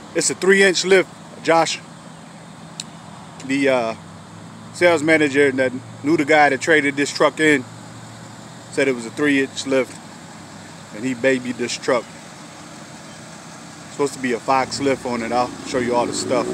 It's a 3-inch lift, Josh. The sales manager that knew the guy that traded this truck in said it was a 3-inch lift, and he babied this truck. It's supposed to be a Fox lift on it. I'll show you all the stuff.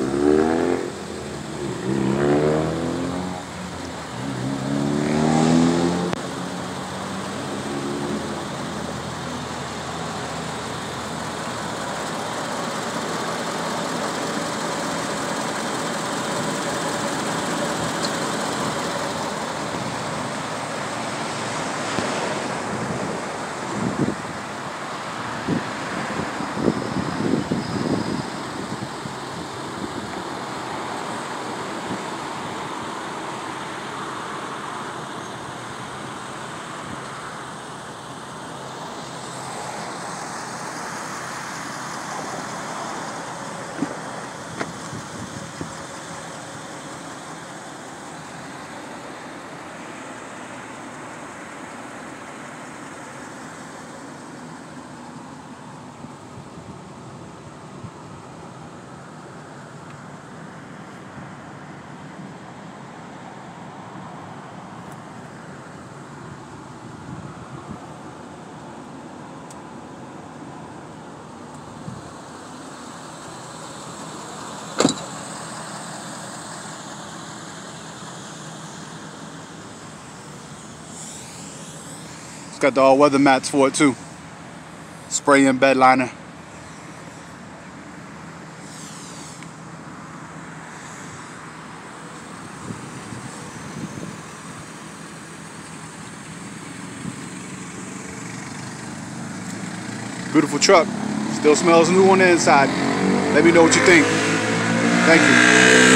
Got the all-weather mats for it too. Spray in bed liner. Beautiful truck. Still smells new on the inside. Let me know what you think. Thank you.